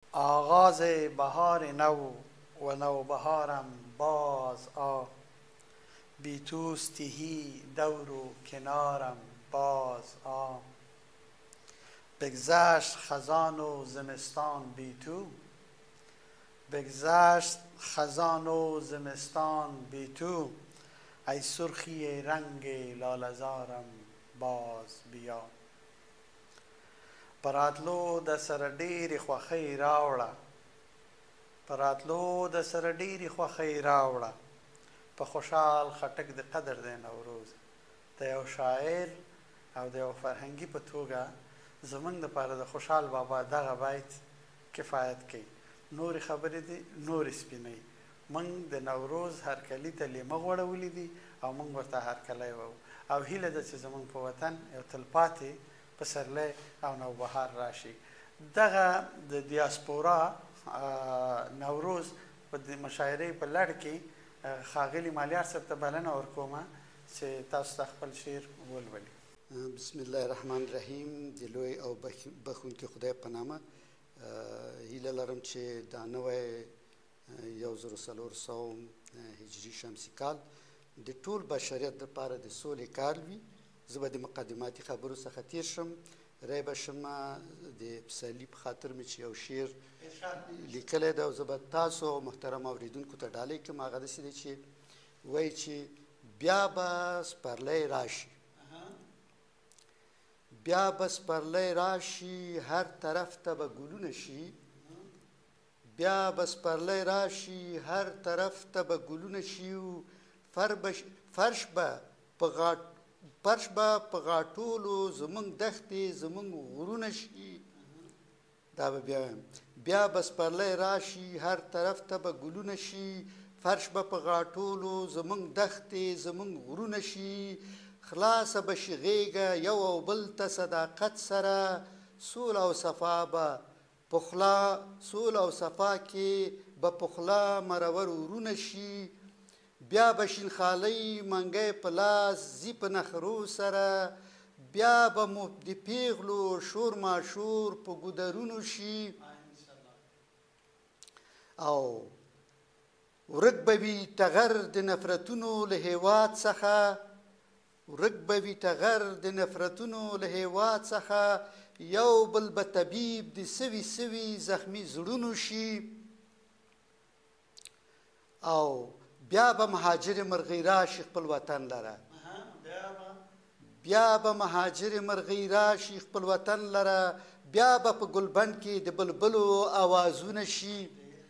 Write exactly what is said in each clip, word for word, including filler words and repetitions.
آغاز بهار نو و نوبهارم باز آ، بی توست تهی دور و کنارم باز آ. بگذشت خزان و زمستان بی تو، بگذشت خزان و زمستان بی تو، ای سرخی رنگ لالزارم باز بیا. پراتلو د سره ډېرې خوښۍ راوړه، پراتلو د سره ډېرې خوښۍ راوړه، په خوشحال خټک د قدر دی نوروز. د یو شاعر او د یو فرهنګي په توګه زمونږ دپاره د خوشحال بابا دغه بیت کفایت کوي. نورې خبرې دي نورې سپینوي. موږ د نوروز هرکلي ته لیمه غوړولي دي او موږ ورته هرکلی وو، او هیله ده چې زموږ په وطن یو تلپاتې پسرلی او نوبهار راشي. دغه د دیاسپورا نوروز په د مشاعرې په لړ کې ښاغلي مالیار صاحب ته بلنه ورکومه چې تاسو ته خپل شعر ولولي. بسم الله الرحمن الرحیم. د لوی او بخښونکي خدای په نامه هیله لرم چې دا نوی یو زر څلور سوه هجري شمسي کال د ټول بشریت دپاره د سولې کال وي. زه به د مقدماتي خبرو څخه تیر شم، رای به شم د پسرلي په خاطر مې چې یو شعر لیکلی دی او زه به تاسو او محترم اورېدونکو ته ډالۍ کړم. هغه داسې دی چې وایي چې بیا به سپرلی راشي، بیا به سپرلی راشي، هر طرف ته به ګلونه شي، بیا به سپرلی راشي، هر طرف ته به ګلونه شي، فرش به په غاټ فرش به په غاټولو زمونږ دښتې زمونږ غرونه شي. دا به بیا وایم، بیا به سپرلی راشي، هر طرف ته به ګلونه شي، فرش به په غاټولو زمونږ دښتې زمونږ غرونه شي، خلاصه به شي غېږه یو او بل ته صداقت سره، سوله او صفا به پخلا سوله او صفا کې به پخلا مرور ورونه شي، بیا به شینخالۍ منګی په لاس ځي په نخرو سره، بیا به مو د پیغلو شور ماشور په ګودرونو شي، او ورک به وي ټغر د نفرتونو له هېواد څخه، ورک به وي ټغر د نفرتونو له هېواد څخه، یو بل به طبیب د سوي سوي زخمي زړونو شي، او بیا به مهاجر مرغۍ راشي خپل وطن لره، بیا به مهاجر مرغۍ راشي خپل وطن لره، بیا به په ګلبند کې د بلبلو اوازونه شي،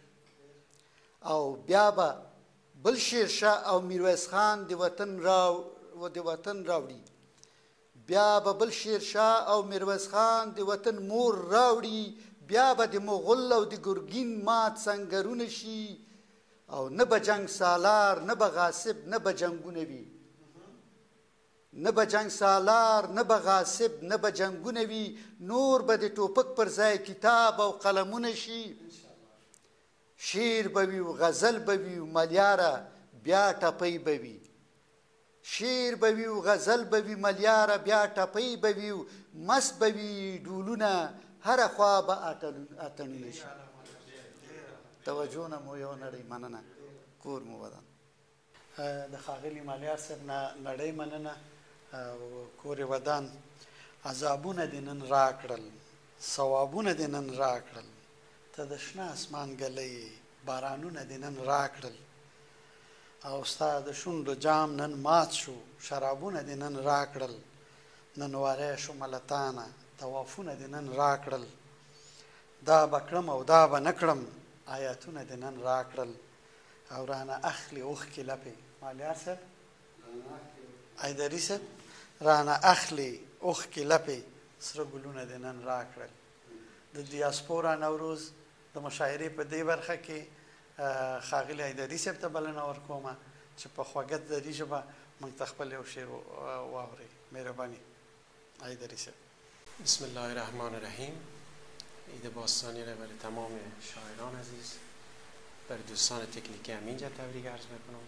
او بیا به بل شیرشاه او میرویس خان د وطن را د وطن راوړي، بیا به بل شیرشاه او میرویس خان د وطن مور راوړي، بیا به د مغول او د ګرګین مات سنګرونه شي، او نه به جنگ سالار نه به غاصب نه به جنگونه وي، نه به جنگ سالار نه به غاصب نه به جنگونه وي، نور به د ټوپک پر ځای کتاب او قلمونه شي، شعر به وي و غزل به وي و ملیاره بیا ټپۍ به وي، شعر به وي و غزل به وي ملیاره بیا ټپۍ به وي و مست به وي ډولونه هره خوا به اتڼونه شي. توجه نه مو یو نړۍ مننه، کور مو ودان. د ښاغلي مالیار صاحب نه نړۍ مننه او کور یې ودان. عذابونه دې نن راکړل، ثوابونه دې نن راکړل، ته د شنه اسمان ګلۍ بارانونه دې نن راکړل، او ستا د شونډو جام نن مات شو، شرابونه دې نن راکړل، نن واری شومه له تانه طوافونه دې نن راکړل، دا به کړم او دا به نه کړم آیاتونه دې نن راکړل، او رانه اخلي اوښکې لپې. مالیار صاحب حیدري صاحب رانه اخلي اوښکې لپې، سره ګلونه دې نن راکړل. د دیاسپورا نوروز د مشاعرې په دې برخه کې ښاغلي حیدري صاحب ته بلنه ورکومه چې په خوږه دري ژبه موږ ته خپل یو شعر واورئ. مهرباني حیدري صاحب. بسم الله الرحمن الرحیم. عید باستانی را برای تمام شاعران عزیز، برای دوستان تکنیکی هم اینجا تبریک عرض میکنم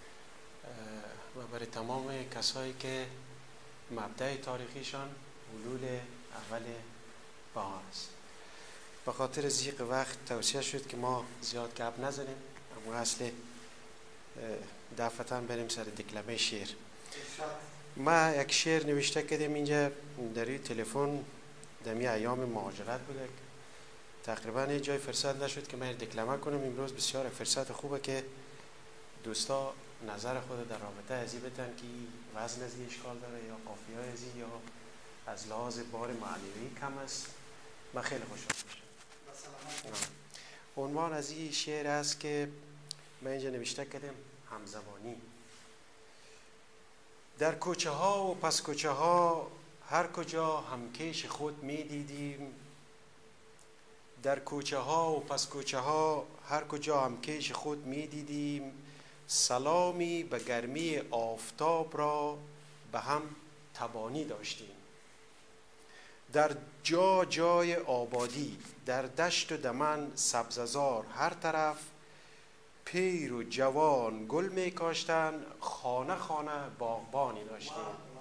و برای تمام کسایی که مبدأ تاریخیشان حلول اول بهار است. به خاطر ضیق وقت توصیه شد که ما زیاد گپ نزنیم، اما اصل دفعتا بریم سر دکلمه شعر. ما یک شعر نوشته کردیم اینجا در این تلفن، در می ایام مهاجرت بوده، تقریبا یه جای فرصت نشد که من دکلمه کنم. امروز بسیار فرصت خوبه که دوستا نظر خود در رابطه ازی بتن که وزن ازی اشکال داره یا قافیه ازی یا از لحاظ بار معنوی کم است. من خیلی خوشحال میشم. عنوان از این شعر است که من اینجا نوشته کردم همزبانی. در کوچه ها و پس کوچه ها هر کجا همکش خود می دیدیم، در کوچه ها و پس کوچه ها هر کجا همکش خود می دیدیم، سلامی به گرمی آفتاب را به هم تبانی داشتیم. در جا جای آبادی، در دشت و دمن سبززار هر طرف، پیر و جوان گل می کاشتن، خانه خانه باغبانی داشتیم.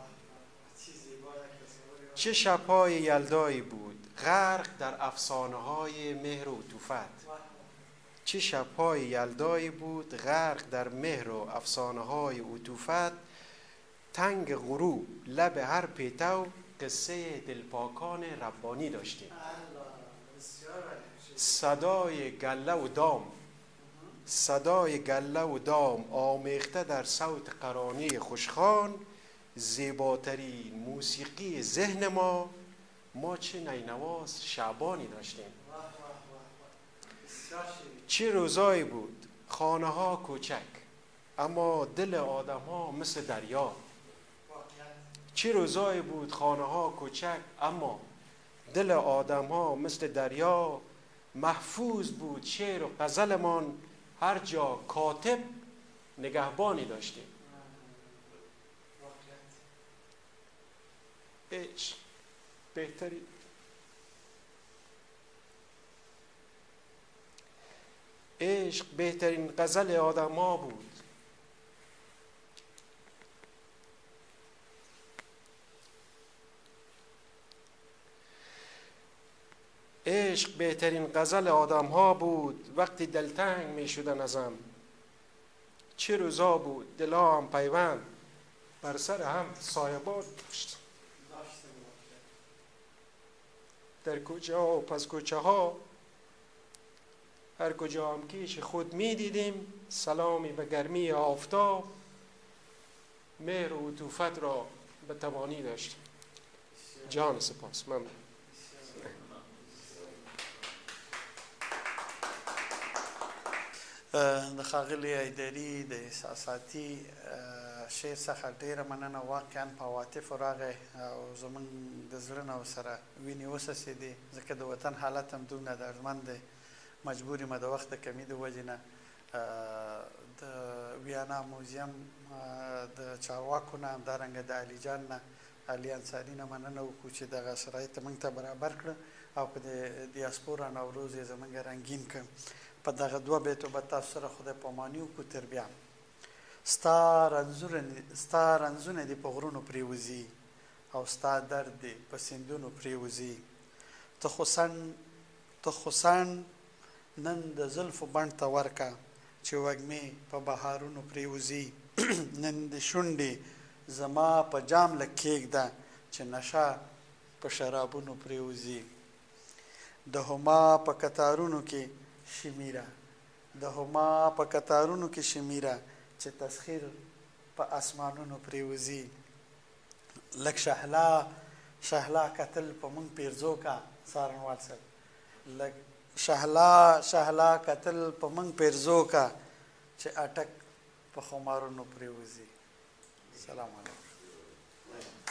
چه شب‌های یلدایی بود غرق در افسانه های مهر و عطوفت. چه شب‌های یلدایی بود غرق در مهر و افسانه های عطوفت. تنگ غروب لب هر پیتو قصه دلپاکان ربانی داشتیم. صدای گله و دام صدای گله و دام آمیخته در صوت قرانی خوشخوان، زیباترین موسیقی ذهن ما. ما چه نینواز شعبانی داشتیم. چه روزایی بود خانه ها کوچک اما دل آدم ها مثل دریا. چه روزایی بود خانه ها کوچک اما دل آدم ها مثل دریا. محفوظ بود شعر و غزلمان، هر جا کاتب نگهبانی داشتیم. عشق بهترین عشق بهترین غزل آدم ها بود. عشق بهترین غزل آدم ها بود، وقتی دلتنگ می شدن ازم. چه روزا بود دلا هم پیوند بر سر هم سایبان داشت. در کوچه ها و پس کوچه ها هر کجا هم کیش خود می دیدیم، سلامی به گرمی آفتاب، مهر و عطوفت را به تبانی داشتیم. جان سپاس. من د ښاغلي ایدري د احساساتي شعر څخه ډېره مننه. واقعا په عواطفو راغی او زموږ د زړه نه ورسره وینې وڅڅېدې، ځکه د وطن حالت هم دومره دردمن دی. مجبور یم د وخت د کمي د وجې نه د ویانا موزیم د چارواکو نه، همدارنګه د علي جان نه، علي انصاري نه مننه وکړو چې دغه شرایط موږ ته برابر کړه او په د دیاسپورا نوروز یې زموږ رنګین کړ. په دغه دوه بیتو به تاسو سره خدای پاماني وکړو. تر بیا ستا رنځونه دې په غرونو پرېوځي او ستا درد دې په سیندونو پرېوځي. ته خو سن ته خو سن نن د زلفو بڼ ته ورکه چې وږمې په بهارونو پرېوځي. نن د شونډې زما په جام لږ کښېږده چې نشه په شرابونو پرېوځي. د هما په کتارونو کې شمیره د هما په کتارونو کې شمیره چې تسخیر په اسمانونو پرېوځي. لږ شهلا شهلا کتل په مونږ پیرزو کا څارنوال صاحب، لږ شهلا شهلا کتل په مونږ پیرزو کا چې اټک په خمارونو پرېوځي. سلام علیکم.